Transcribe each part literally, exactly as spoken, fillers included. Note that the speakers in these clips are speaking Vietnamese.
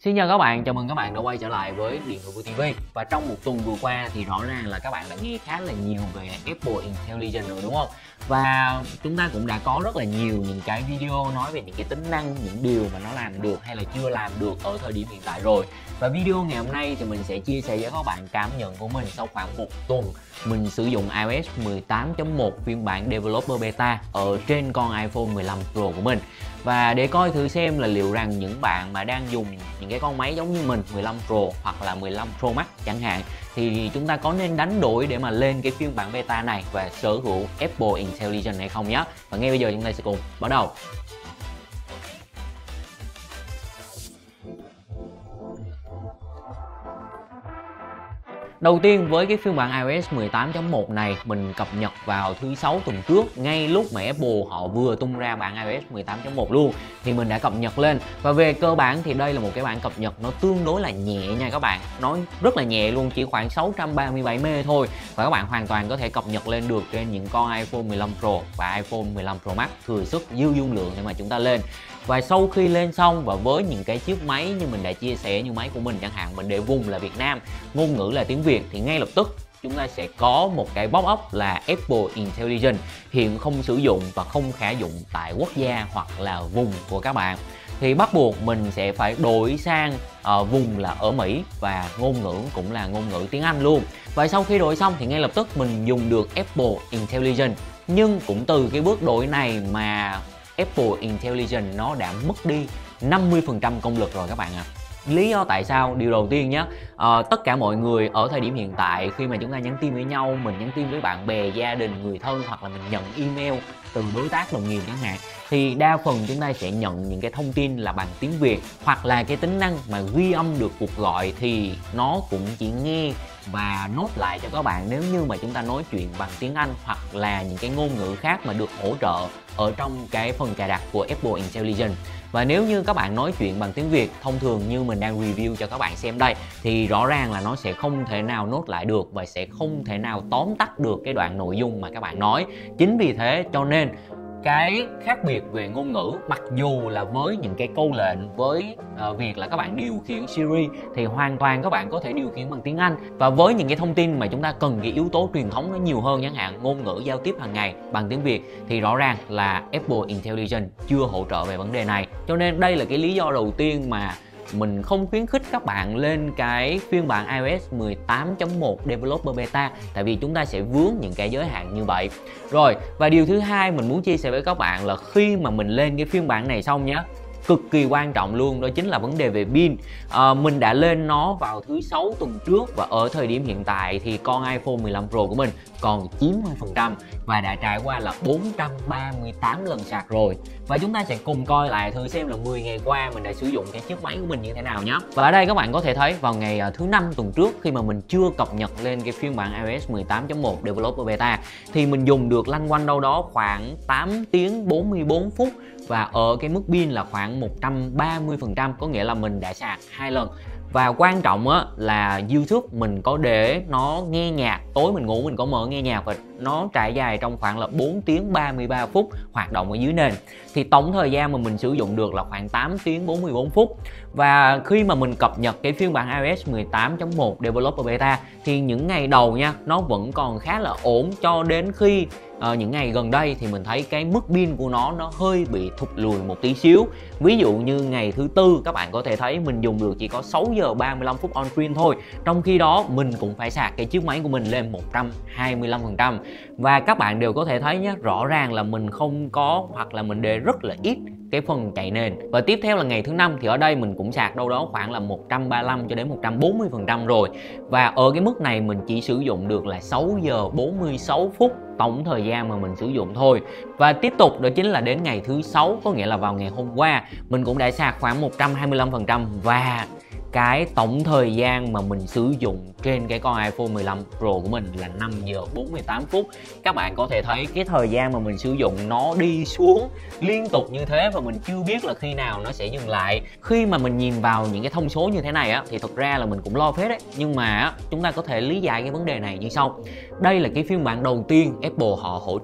Xin chào các bạn, chào mừng các bạn đã quay trở lại với Điện thoại Vui ti vi. Và trong một tuần vừa qua thì rõ ràng là các bạn đã nghe khá là nhiều về Apple Intelligence rồi đúng không? Và chúng ta cũng đã có rất là nhiều những cái video nói về những cái tính năng, những điều mà nó làm được hay là chưa làm được ở thời điểm hiện tại rồi. Và video ngày hôm nay thì mình sẽ chia sẻ với các bạn cảm nhận của mình sau khoảng một tuần mình sử dụng iOS mười tám chấm một phiên bản Developer Beta ở trên con iPhone mười lăm Pro của mình. Và để coi thử xem là liệu rằng những bạn mà đang dùng những cái con máy giống như mình mười lăm Pro hoặc là mười lăm Pro Max chẳng hạn, thì chúng ta có nên đánh đổi để mà lên cái phiên bản beta này và sở hữu Apple Intelligence hay không nhé. Và ngay bây giờ chúng ta sẽ cùng bắt đầu. Đầu tiên với cái phiên bản iOS mười tám chấm một này mình cập nhật vào thứ sáu tuần trước, ngay lúc mà Apple họ vừa tung ra bản iOS mười tám chấm một luôn thì mình đã cập nhật lên. Và về cơ bản thì đây là một cái bản cập nhật nó tương đối là nhẹ nha các bạn, nói rất là nhẹ luôn, chỉ khoảng sáu trăm ba mươi bảy mê thôi. Và các bạn hoàn toàn có thể cập nhật lên được trên những con iPhone mười lăm Pro và iPhone mười lăm Pro Max thừa sức dư dung lượng để mà chúng ta lên. Và sau khi lên xong và với những cái chiếc máy như mình đã chia sẻ, như máy của mình chẳng hạn, mình để vùng là Việt Nam, ngôn ngữ là tiếng Việt, thì ngay lập tức chúng ta sẽ có một cái pop-up là Apple Intelligence hiện không sử dụng và không khả dụng tại quốc gia hoặc là vùng của các bạn. Thì bắt buộc mình sẽ phải đổi sang uh, vùng là ở Mỹ và ngôn ngữ cũng là ngôn ngữ tiếng Anh luôn. Và sau khi đổi xong thì ngay lập tức mình dùng được Apple Intelligence. Nhưng cũng từ cái bước đổi này mà Apple Intelligence nó đã mất đi năm mươi phần trăm công lực rồi các bạn ạ. À. Lý do tại sao? Điều đầu tiên nhé, à, tất cả mọi người ở thời điểm hiện tại khi mà chúng ta nhắn tin với nhau, mình nhắn tin với bạn bè, gia đình, người thân hoặc là mình nhận email từ đối tác, đồng nghiệp chẳng hạn, thì đa phần chúng ta sẽ nhận những cái thông tin là bằng tiếng Việt, hoặc là cái tính năng mà ghi âm được cuộc gọi thì nó cũng chỉ nghe và nốt lại cho các bạn nếu như mà chúng ta nói chuyện bằng tiếng Anh hoặc là những cái ngôn ngữ khác mà được hỗ trợ ở trong cái phần cài đặt của Apple Intelligence. Và nếu như các bạn nói chuyện bằng tiếng Việt thông thường như mình đang review cho các bạn xem đây, thì rõ ràng là nó sẽ không thể nào nốt lại được và sẽ không thể nào tóm tắt được cái đoạn nội dung mà các bạn nói. Chính vì thế cho nên cái khác biệt về ngôn ngữ, mặc dù là với những cái câu lệnh, với uh, việc là các bạn điều khiển Siri thì hoàn toàn các bạn có thể điều khiển bằng tiếng Anh. Và với những cái thông tin mà chúng ta cần cái yếu tố truyền thống nó nhiều hơn, chẳng hạn ngôn ngữ giao tiếp hàng ngày bằng tiếng Việt, thì rõ ràng là Apple Intelligence chưa hỗ trợ về vấn đề này. Cho nên đây là cái lý do đầu tiên mà mình không khuyến khích các bạn lên cái phiên bản iOS mười tám chấm một Developer Beta, tại vì chúng ta sẽ vướng những cái giới hạn như vậy. Rồi, và điều thứ hai mình muốn chia sẻ với các bạn là khi mà mình lên cái phiên bản này xong nhé, cực kỳ quan trọng luôn, đó chính là vấn đề về pin. à, Mình đã lên nó vào thứ sáu tuần trước và ở thời điểm hiện tại thì con iPhone mười lăm Pro của mình còn chín mươi phần trăm và đã trải qua là bốn trăm ba mươi tám lần sạc rồi. Và chúng ta sẽ cùng coi lại thử xem là mười ngày qua mình đã sử dụng cái chiếc máy của mình như thế nào nhé. Và ở đây các bạn có thể thấy vào ngày thứ năm tuần trước, khi mà mình chưa cập nhật lên cái phiên bản iOS mười tám chấm một Developer Beta, thì mình dùng được lanh quanh đâu đó khoảng tám tiếng bốn mươi bốn phút và ở cái mức pin là khoảng một trăm ba mươi phần trăm, có nghĩa là mình đã sạc hai lần. Và quan trọng á là YouTube mình có để nó nghe nhạc, tối mình ngủ mình có mở nghe nhạc và nó trải dài trong khoảng là bốn tiếng ba mươi ba phút hoạt động ở dưới nền. Thì tổng thời gian mà mình sử dụng được là khoảng tám tiếng bốn mươi bốn phút. Và khi mà mình cập nhật cái phiên bản iOS mười tám chấm một Developer Beta thì những ngày đầu nha, nó vẫn còn khá là ổn, cho đến khi uh, những ngày gần đây thì mình thấy cái mức pin của nó nó hơi bị thụt lùi một tí xíu. Ví dụ như ngày thứ tư các bạn có thể thấy mình dùng được chỉ có sáu giờ ba mươi lăm phút on screen thôi, trong khi đó mình cũng phải sạc cái chiếc máy của mình lên một trăm hai mươi lăm phần trăm. Và các bạn đều có thể thấy nhé, rõ ràng là mình không có hoặc là mình để rất là ít cái phần chạy nền. Và tiếp theo là ngày thứ năm thì ở đây mình cũng sạc đâu đó khoảng là một trăm ba mươi lăm cho đến một trăm bốn mươi phần trăm rồi. Và ở cái mức này mình chỉ sử dụng được là sáu giờ bốn mươi sáu phút tổng thời gian mà mình sử dụng thôi. Và tiếp tục đó chính là đến ngày thứ sáu, có nghĩa là vào ngày hôm qua, mình cũng đã sạc khoảng một trăm hai mươi lăm phần trăm và cái tổng thời gian mà mình sử dụng trên cái con iPhone mười lăm Pro của mình là năm giờ bốn mươi tám phút. Các bạn có thể thấy cái thời gian mà mình sử dụng nó đi xuống liên tục như thế và mình chưa biết là khi nào nó sẽ dừng lại. Khi mà mình nhìn vào những cái thông số như thế này á thì thực ra là mình cũng lo phết đấy, nhưng mà chúng ta có thể lý giải cái vấn đề này như sau. Đây là cái phiên bản đầu tiên Apple họ hỗ trợ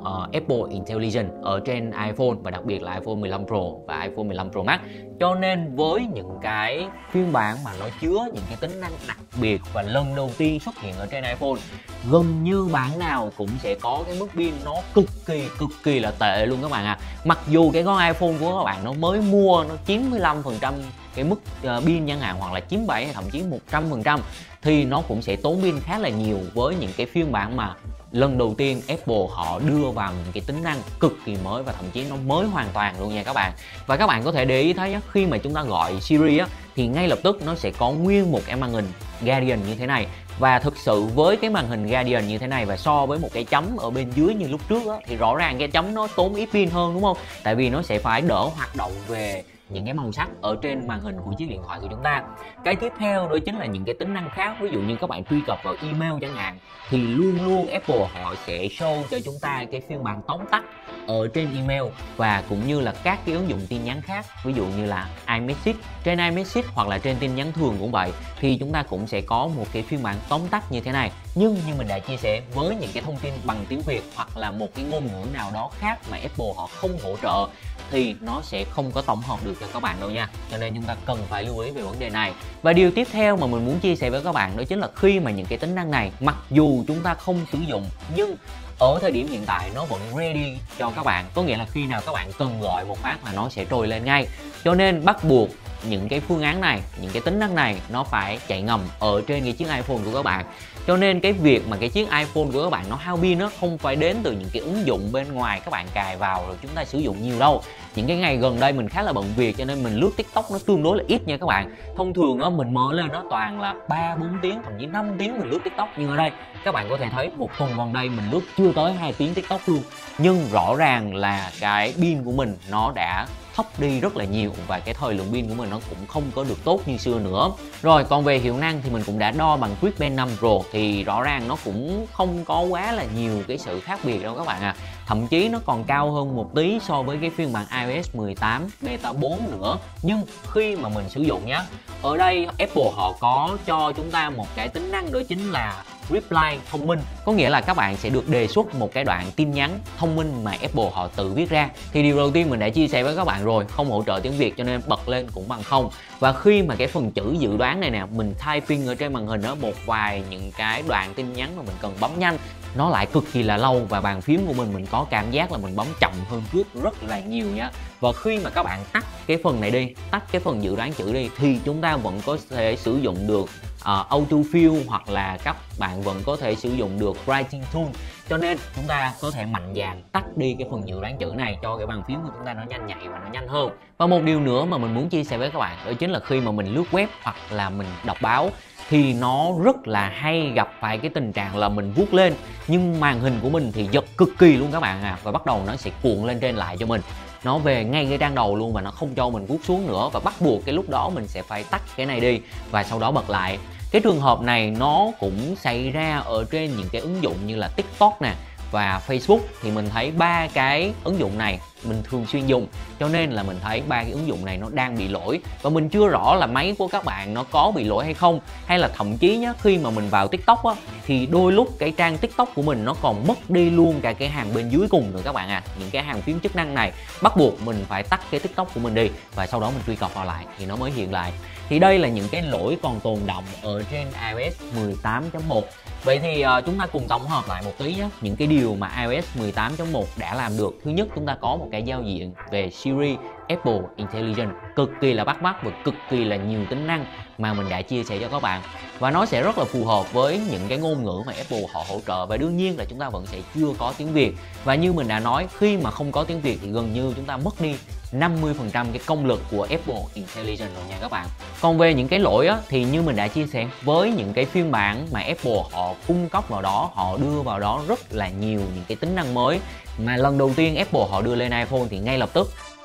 uh, Apple Intelligence ở trên iPhone, và đặc biệt là iPhone mười lăm Pro và iPhone mười lăm Pro Max. Cho nên với những cái phiên bản mà nó chứa những cái tính năng đặc biệt và lần đầu tiên xuất hiện ở trên iPhone, gần như bản nào cũng sẽ có cái mức pin nó cực kỳ cực kỳ là tệ luôn các bạn ạ. À. Mặc dù cái con iPhone của các bạn nó mới mua nó chín mươi lăm phần trăm cái mức uh, pin chẳng hạn, hoặc là chín mươi bảy hay thậm chí một trăm phần trăm, thì nó cũng sẽ tốn pin khá là nhiều với những cái phiên bản mà lần đầu tiên Apple họ đưa vào những cái tính năng cực kỳ mới và thậm chí nó mới hoàn toàn luôn nha các bạn. Và các bạn có thể để ý thấy khi mà chúng ta gọi Siri á, thì ngay lập tức nó sẽ có nguyên một cái màn hình Guardian như thế này. Và thực sự với cái màn hình Guardian như thế này và so với một cái chấm ở bên dưới như lúc trước á, thì rõ ràng cái chấm nó tốn ít pin hơn đúng không? Tại vì nó sẽ phải đỡ hoạt động về những cái màu sắc ở trên màn hình của chiếc điện thoại của chúng ta. Cái tiếp theo đó chính là những cái tính năng khác. Ví dụ như các bạn truy cập vào email chẳng hạn, thì luôn luôn Apple họ sẽ show cho chúng ta cái phiên bản tóm tắt ở trên email, và cũng như là các cái ứng dụng tin nhắn khác, ví dụ như là iMessage. Trên iMessage hoặc là trên tin nhắn thường cũng vậy, thì chúng ta cũng sẽ có một cái phiên bản tóm tắt như thế này. Nhưng như mình đã chia sẻ, với những cái thông tin bằng tiếng Việt hoặc là một cái ngôn ngữ nào đó khác mà Apple họ không hỗ trợ, thì nó sẽ không có tổng hợp được cho các bạn đâu nha. Cho nên chúng ta cần phải lưu ý về vấn đề này. Và điều tiếp theo mà mình muốn chia sẻ với các bạn đó chính là khi mà những cái tính năng này mặc dù chúng ta không sử dụng, nhưng ở thời điểm hiện tại nó vẫn ready cho các bạn. Có nghĩa là khi nào các bạn cần gọi một phát là nó sẽ trồi lên ngay. Cho nên bắt buộc những cái phương án này, những cái tính năng này nó phải chạy ngầm ở trên cái chiếc iPhone của các bạn. Cho nên cái việc mà cái chiếc iPhone của các bạn nó hao pin nó không phải đến từ những cái ứng dụng bên ngoài các bạn cài vào rồi chúng ta sử dụng nhiều đâu. Những cái ngày gần đây mình khá là bận việc cho nên mình lướt TikTok nó tương đối là ít nha các bạn. Thông thường á mình mở lên nó toàn là ba bốn tiếng, thậm chí năm tiếng mình lướt TikTok. Nhưng ở đây các bạn có thể thấy một tuần gần đây mình lướt chưa tới hai tiếng TikTok luôn. Nhưng rõ ràng là cái pin của mình nó đã thấp đi rất là nhiều, và cái thời lượng pin của mình nó cũng không có được tốt như xưa nữa. Rồi còn về hiệu năng thì mình cũng đã đo bằng Geekbench năm Pro, thì rõ ràng nó cũng không có quá là nhiều cái sự khác biệt đâu các bạn à. Thậm chí nó còn cao hơn một tí so với cái phiên bản iOS mười tám Beta bốn nữa. Nhưng khi mà mình sử dụng nhá, ở đây Apple họ có cho chúng ta một cái tính năng đó chính là Reply thông minh. Có nghĩa là các bạn sẽ được đề xuất một cái đoạn tin nhắn thông minh mà Apple họ tự viết ra. Thì điều đầu tiên mình đã chia sẻ với các bạn rồi, không hỗ trợ tiếng Việt cho nên bật lên cũng bằng không. Và khi mà cái phần chữ dự đoán này nè, mình typing ở trên màn hình đó một vài những cái đoạn tin nhắn mà mình cần bấm nhanh, nó lại cực kỳ là lâu, và bàn phím của mình mình có cảm giác là mình bấm chậm hơn trước rất là nhiều nhá. Và khi mà các bạn tắt cái phần này đi, tắt cái phần dự đoán chữ đi, thì chúng ta vẫn có thể sử dụng được uh, autofill, hoặc là các bạn vẫn có thể sử dụng được writing tool. Cho nên chúng ta có thể mạnh dạn tắt đi cái phần dự đoán chữ này cho cái bàn phím của chúng ta nó nhanh nhạy và nó nhanh hơn. Và một điều nữa mà mình muốn chia sẻ với các bạn đó chính là khi mà mình lướt web hoặc là mình đọc báo, thì nó rất là hay gặp phải cái tình trạng là mình vuốt lên nhưng màn hình của mình thì giật cực kỳ luôn các bạn à, và bắt đầu nó sẽ cuộn lên trên lại cho mình, nó về ngay cái trang đầu luôn và nó không cho mình vuốt xuống nữa, và bắt buộc cái lúc đó mình sẽ phải tắt cái này đi và sau đó bật lại. Cái trường hợp này nó cũng xảy ra ở trên những cái ứng dụng như là TikTok nè và Facebook, thì mình thấy ba cái ứng dụng này mình thường xuyên dùng, cho nên là mình thấy ba cái ứng dụng này nó đang bị lỗi, và mình chưa rõ là máy của các bạn nó có bị lỗi hay không, hay là thậm chí nhá, khi mà mình vào TikTok á thì đôi lúc cái trang TikTok của mình nó còn mất đi luôn cả cái hàng bên dưới cùng nữa các bạn à. Những cái hàng phím chức năng này bắt buộc mình phải tắt cái TikTok của mình đi và sau đó mình truy cập vào lại thì nó mới hiện lại. Thì đây là những cái lỗi còn tồn đọng ở trên iOS mười tám chấm một. Vậy thì uh, chúng ta cùng tổng hợp lại một tí nhé, những cái điều mà iOS mười tám chấm một đã làm được. Thứ nhất, chúng ta có một cái giao diện về Siri Apple Intelligence cực kỳ là bắt mắt và cực kỳ là nhiều tính năng mà mình đã chia sẻ cho các bạn, và nó sẽ rất là phù hợp với những cái ngôn ngữ mà Apple họ hỗ trợ, và đương nhiên là chúng ta vẫn sẽ chưa có tiếng Việt. Và như mình đã nói, khi mà không có tiếng Việt thì gần như chúng ta mất đi năm mươi phần trăm cái công lực của Apple Intelligence rồi nha các bạn. Còn về những cái lỗi á, thì như mình đã chia sẻ, với những cái phiên bản mà Apple họ cung cấp vào đó, họ đưa vào đó rất là nhiều những cái tính năng mới mà lần đầu tiên Apple họ đưa lên iPhone thì ngay lập tức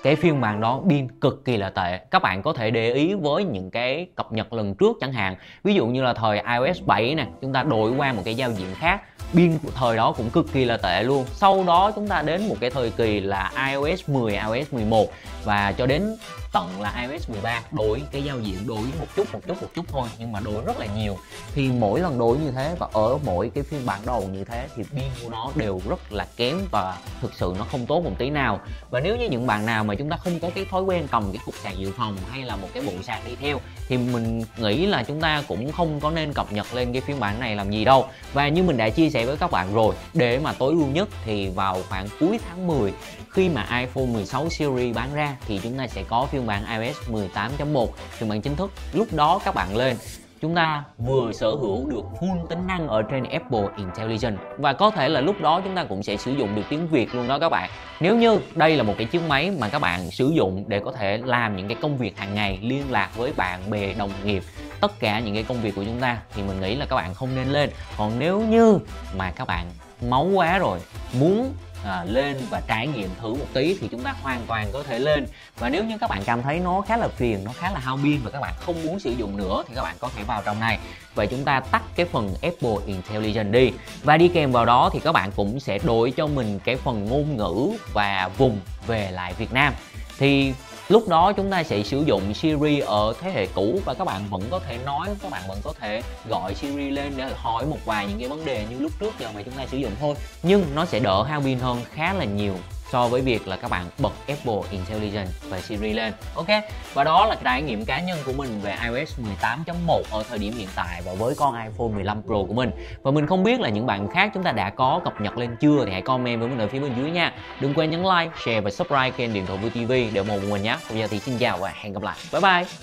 cái phiên bản đó pin cực kỳ là tệ. Các bạn có thể để ý với những cái cập nhật lần trước chẳng hạn, ví dụ như là thời iOS bảy nè, chúng ta đổi qua một cái giao diện khác, pin của thời đó cũng cực kỳ là tệ luôn. Sau đó chúng ta đến một cái thời kỳ là iOS mười, iOS mười một và cho đến tận là iOS mười ba đổi cái giao diện, đổi một chút một chút một chút thôi nhưng mà đổi rất là nhiều. Thì mỗi lần đổi như thế và ở mỗi cái phiên bản đầu như thế thì pin của nó đều rất là kém và thực sự nó không tốt một tí nào. Và nếu như những bạn nào mà chúng ta không có cái thói quen cầm cái cục sạc dự phòng hay là một cái bộ sạc đi theo thì mình nghĩ là chúng ta cũng không có nên cập nhật lên cái phiên bản này làm gì đâu. Và như mình đã chia sẻ với các bạn rồi, để mà tối ưu nhất thì vào khoảng cuối tháng mười khi mà iPhone mười sáu series bán ra thì chúng ta sẽ có phiên bản iOS mười tám chấm một, phiên bản chính thức. Lúc đó các bạn lên, chúng ta vừa sở hữu được full tính năng ở trên Apple Intelligence và có thể là lúc đó chúng ta cũng sẽ sử dụng được tiếng Việt luôn đó các bạn. Nếu như đây là một cái chiếc máy mà các bạn sử dụng để có thể làm những cái công việc hàng ngày, liên lạc với bạn bè, đồng nghiệp, tất cả những cái công việc của chúng ta thì mình nghĩ là các bạn không nên lên. Còn nếu như mà các bạn máu quá rồi, muốn À, lên và trải nghiệm thử một tí thì chúng ta hoàn toàn có thể lên. Và nếu như các bạn cảm thấy nó khá là phiền, nó khá là hao pin và các bạn không muốn sử dụng nữa thì các bạn có thể vào trong này và chúng ta tắt cái phần Apple Intelligence đi. Và đi kèm vào đó thì các bạn cũng sẽ đổi cho mình cái phần ngôn ngữ và vùng về lại Việt Nam. Thì lúc đó chúng ta sẽ sử dụng Siri ở thế hệ cũ và các bạn vẫn có thể nói, các bạn vẫn có thể gọi Siri lên để hỏi một vài những cái vấn đề như lúc trước giờ mà chúng ta sử dụng thôi. Nhưng nó sẽ đỡ hao pin hơn khá là nhiều so với việc là các bạn bật Apple Intelligence và Siri lên. Ok, và đó là trải nghiệm cá nhân của mình về iOS mười tám chấm một ở thời điểm hiện tại và với con iPhone mười lăm Pro của mình. Và mình không biết là những bạn khác chúng ta đã có cập nhật lên chưa thì hãy comment với mình ở phía bên dưới nha. Đừng quên nhấn like, share và subscribe kênh Điện thoại Vui ti vi để ủng hộ mình nhé. Bây giờ thì xin chào và hẹn gặp lại. Bye bye.